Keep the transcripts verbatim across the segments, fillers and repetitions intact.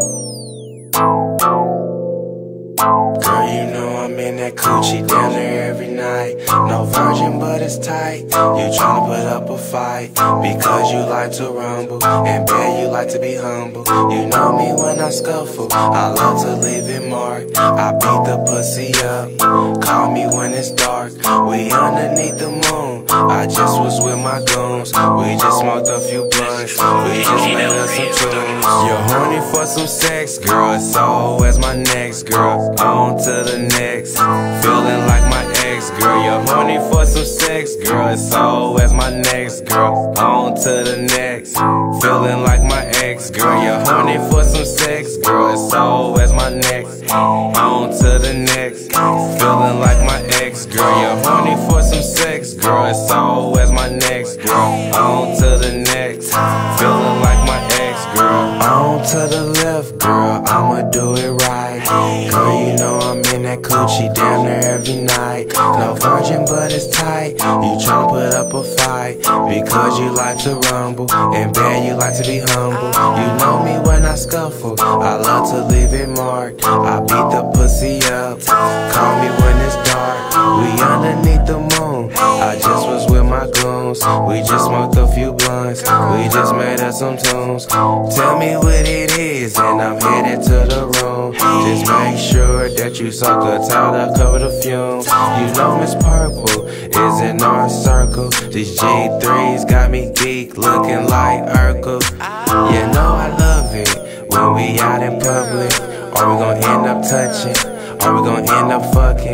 Girl, you know I'm in that coochie down there every night. No virgin, but it's tight. You tryna put up a fight because you like to rumble, and bet you like to be humble. You know me when I scuffle, I love to leave it marked. I beat the pussy up, call me when it's dark. We underneath the moon, I just was with my goons. We just smoked a few blunts, we just made us some tunes. You're horny for some sex, girl, so as my next girl. On to the next, feeling like my ex, girl. You're horny for some sex, girl, so as my next girl. On to the next, feeling like my ex, girl. You're horny for some sex, girl, so as my next. On to the next, feeling like my ex, girl. You're horny for some sex, girl, so as my next girl. On to the next, feeling like my ex, girl. On to the left, girl, I'ma do it right. Girl, you know I'm in that coochie down there every night. No virgin, but it's tight. You tryna put up a fight because you like to rumble, and bet you like to be humble. You know me when I scuffle, I love to leave it marked. I beat the pussy up, call me when it's dark. We underneath the moon, I just was with my goons. We just smoked a few blunts, we just made us some tunes. Tell me what it is and I'm headed to the room. Just make sure that you suck a towel to cover the fumes. You know Miss Purple is in our circle. These G threes got me geek looking like Urkel. You know I love it when we out in public. Are we gonna end up touching? Are we gonna end up fucking?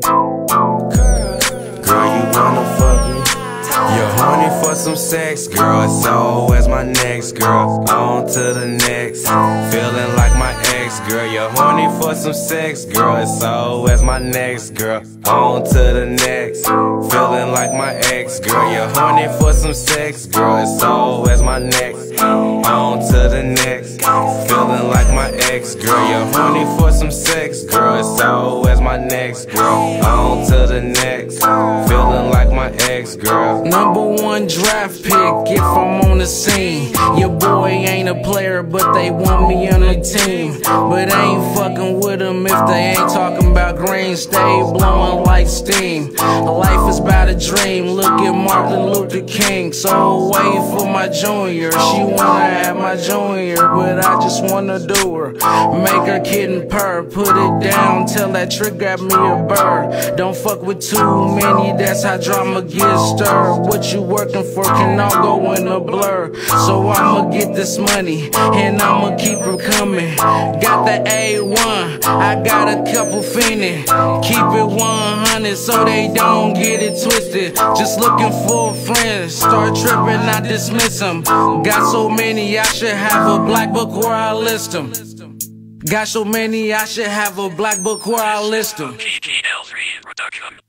Girl, you wanna fuck me? You're horny for some sex, girl, so as my next girl. On to the next, feeling like my ex, girl. You're horny for some sex, girl, so as my next girl. On to the next, feeling like my ex, girl. You're horny for some sex, girl, so as my next. On to the next, feeling like my ex, girl. You're horny for some sex, girl, so as my next girl. On to the next, feeling like my ex, girl. Number one draft pick if I'm on the scene. Your boy ain't a player, but they want me on the team. But I ain't fucking with them if they ain't talking about green. Stay blowing like steam. Life is about a dream. Look at Martin Luther King. So wait for my junior. She wanna have my junior, but I just wanna do her. Make her kid and purr. Put it down, tell that trick grab me a bird. Don't fuck with too many, that's how drama gets stirred. What you working for can all go in a blur. So I'ma get this money, and I'ma keep her coming. Got the A one, I got a couple fiending. Keep it one hundred so they don't get it twisted. Just looking for friends, start tripping, I dismiss them. Got so many, I should have a black book where I list them. Got so many, I should have a black book where I list them. G G L three production.